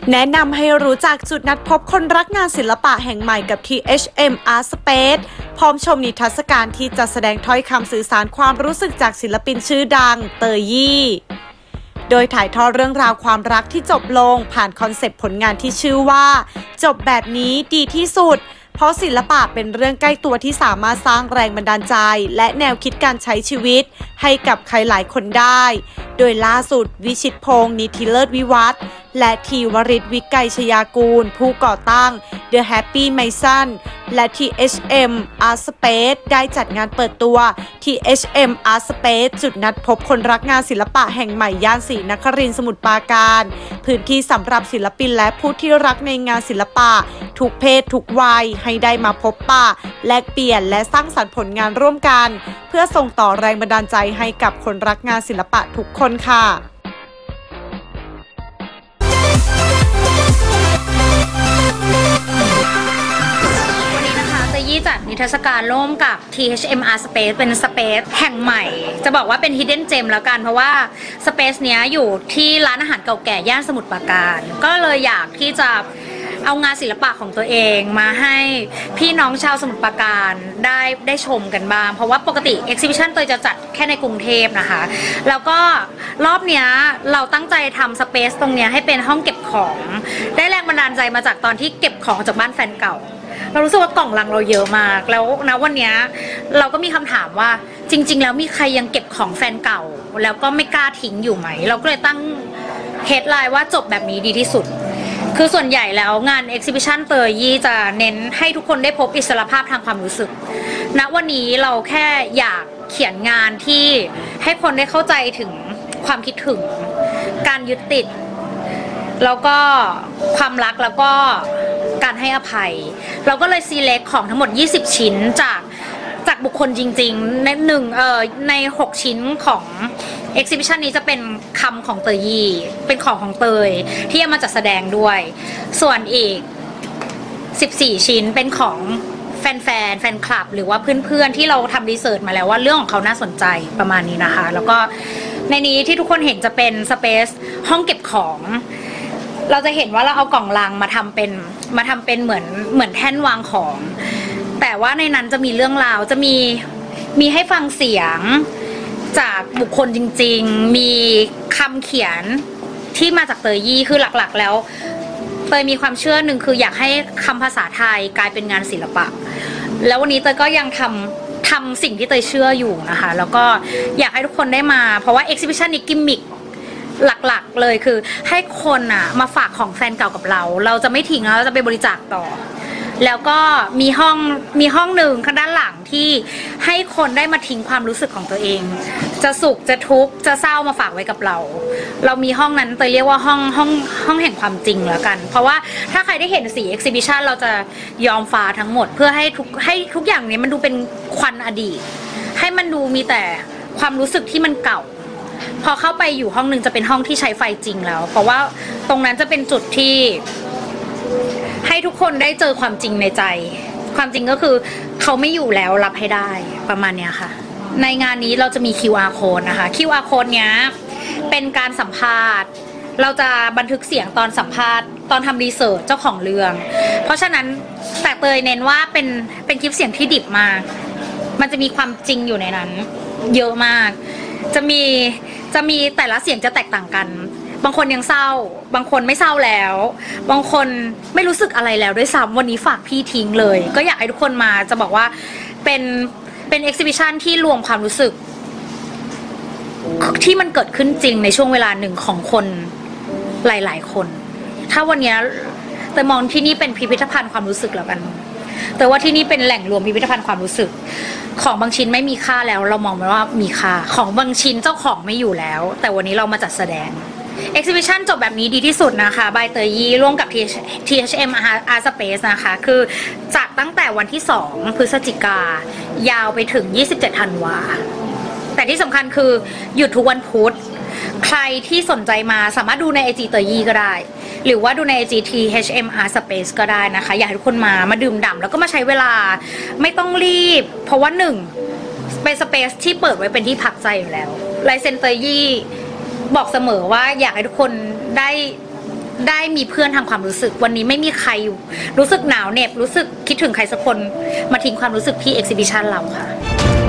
แนะนำให้รู้จักจุดนัดพบคนรักงานศิลปะแห่งใหม่กับ THM Art Space พร้อมชมนิทรรศการที่จะแสดงถ้อยคำสื่อสารความรู้สึกจากศิลปินชื่อดังเตยยี่โดยถ่ายทอดเรื่องราวความรักที่จบลงผ่านคอนเซปต์ผลงานที่ชื่อว่าจบแบบนี้ดีที่สุดเพราะศิลปะเป็นเรื่องใกล้ตัวที่สามารถสร้างแรงบันดาลใจและแนวคิดการใช้ชีวิตให้กับใครหลายคนได้โดยล่าสุดวิชิตพงษ์นิธิเลิศวิวัฒน์และทีวริศวิไกรชยากูลผู้ก่อตั้ง The Happy Mason และ THM Art Space ได้จัดงานเปิดตัว THM Art Space จุดนัดพบคนรักงานศิลปะแห่งใหม่ย่านศรีนครินทร์สมุทรปราการพื้นที่สำหรับศิลปินและผู้ที่รักในงานศิลปะทุกเพศทุกวัยให้ได้มาพบปะแลกเปลี่ยนและสร้างสรรค์ผลงานร่วมกันเพื่อส่งต่อแรงบันดาลใจให้กับคนรักงานศิลปะทุกคนค่ะยี่จัดนิทรรศการร่วมกับ THM Art Space เป็นสเปซแห่งใหม่จะบอกว่าเป็น Hidden Gem แล้วกันเพราะว่าสเปซเนี้ยอยู่ที่ร้านอาหารเก่าแก่ย่านสมุทรปราการก็เลยอยากที่จะเอางานศิลปะของตัวเองมาให้พี่น้องชาวสมุทรปราการได้ชมกันบ้างเพราะว่าปกติ Exhibition เตยจะจัดแค่ในกรุงเทพนะคะแล้วก็รอบเนี้ยเราตั้งใจทำสเปซตรงเนี้ยให้เป็นห้องเก็บของได้แรงบันดาลใจมาจากตอนที่เก็บของจากบ้านแฟนเก่าเรารู้สึกว่ากล่องลังเราเยอะมากแล้วนะวันนี้เราก็มีคำถามว่าจริงๆแล้วมีใครยังเก็บของแฟนเก่าแล้วก็ไม่กล้าทิ้งอยู่ไหมเราก็เลยตั้งเฮดไลน์ว่าจบแบบนี้ดีที่สุดคือส่วนใหญ่แล้วงาน Exhibition เตยยี่จะเน้นให้ทุกคนได้พบอิสรภาพทางความรู้สึกณวันนี้เราแค่อยากเขียนงานที่ให้คนได้เข้าใจถึงความคิดถึงการยึดติดแล้วก็ความรักแล้วก็การให้อภัยเราก็เลย select ของทั้งหมด20ชิ้นจากบุคคลจริงๆใน6ชิ้นของ exhibition นี้จะเป็นคำของเตยยี่เป็นของเตยที่เอามาจัดแสดงด้วยส่วนอีก14ชิ้นเป็นของแฟนคลับหรือว่าเพื่อนๆที่เราทำรีเสิร์ชมาแล้วว่าเรื่องของเขาน่าสนใจประมาณนี้นะคะแล้วก็ในนี้ที่ทุกคนเห็นจะเป็นสเปซห้องเก็บของเราจะเห็นว่าเราเอากล่องลังมาทำเป็นเหมือนแท่นวางของแต่ว่าในนั้นจะมีเรื่องราวจะมีให้ฟังเสียงจากบุคคลจริงๆมีคำเขียนที่มาจากเตยยี่คือหลักๆแล้วเตยมีความเชื่อหนึ่งคืออยากให้คำภาษาไทยกลายเป็นงานศิลปะแล้ววันนี้เตยก็ยังทำสิ่งที่เตยเชื่ออยู่นะคะแล้วก็อยากให้ทุกคนได้มาเพราะว่า exhibition นี้กิมมิคหลักๆเลยคือให้คนมาฝากของแฟนเก่ากับเราจะไม่ทิ้งแล้วเราจะไปบริจาคต่อแล้วก็มีห้องหนึ่งข้างด้านหลังที่ให้คนได้มาทิ้งความรู้สึกของตัวเองจะสุขจะทุกข์จะเศร้ามาฝากไว้กับเรามีห้องนั้นเตยเรียกว่าห้องแห่งความจริงแล้วกันเพราะว่าถ้าใครได้เห็นสี exhibition เราจะยอมฟ้าทั้งหมดเพื่อให้ทุกอย่างนี้มันดูเป็นควันอดีตให้มันดูมีแต่ความรู้สึกที่มันเก่าพอเข้าไปอยู่ห้องหนึ่งจะเป็นห้องที่ใช้ไฟจริงแล้วเพราะว่าตรงนั้นจะเป็นจุดที่ให้ทุกคนได้เจอความจริงในใจความจริงก็คือเขาไม่อยู่แล้วรับให้ได้ประมาณนี้ค่ะในงานนี้เราจะมี QR code นะคะ QR code เนี้ยเป็นการสัมภาษณ์เราจะบันทึกเสียงตอนสัมภาษณ์ตอนทำรีเสิร์ชเจ้าของเรื่องเพราะฉะนั้นแต่เตยเน้นว่าเป็นคลิปเสียงที่ดิบมากมันจะมีความจริงอยู่ในนั้นเยอะมากจะมีแต่ละเสียงจะแตกต่างกันบางคนยังเศร้าบางคนไม่เศร้าแล้วบางคนไม่รู้สึกอะไรแล้วด้วยซ้ำวันนี้ฝากพี่ทิ้งเลยก็อยากให้ทุกคนมาจะบอกว่าเป็น exhibition ที่รวมความรู้สึกที่มันเกิดขึ้นจริงในช่วงเวลาหนึ่งของคนหลายๆคนถ้าวันนี้แต่มองที่นี่เป็นพิพิธภัณฑ์ความรู้สึกแล้วกันแต่ว่าที่นี่เป็นแหล่งรวมพิพิธภัณฑ์ความรู้สึกของบางชิ้นไม่มีค่าแล้วเรามองว่ามีค่าของบางชิ้นเจ้าของไม่อยู่แล้วแต่วันนี้เรามาจัดแสดง Exhibition จบแบบนี้ดีที่สุดนะคะบายเตยยี่ร่วมกับ THM Art Space นะคะคือจัดตั้งแต่วันที่2พฤศจิกายาวไปถึง27ธันวาแต่ที่สำคัญคือหยุดทุกวันพุธใครที่สนใจมาสามารถดูใน IG เตยยี่ก็ได้หรือว่าดูใน IG THM Art Space ก็ได้นะคะอยากให้ทุกคนมาดื่มด่ำแล้วก็มาใช้เวลาไม่ต้องรีบเพราะว่า1เป็นสเปซที่เปิดไว้เป็นที่พักใจอยู่แล้วลายเซ็นเตยยี่บอกเสมอว่าอยากให้ทุกคนได้มีเพื่อนทางความรู้สึกวันนี้ไม่มีใครรู้สึกหนาวเหน็บรู้สึกคิดถึงใครสักคนมาทิ้งความรู้สึกที่ exhibition เราค่ะ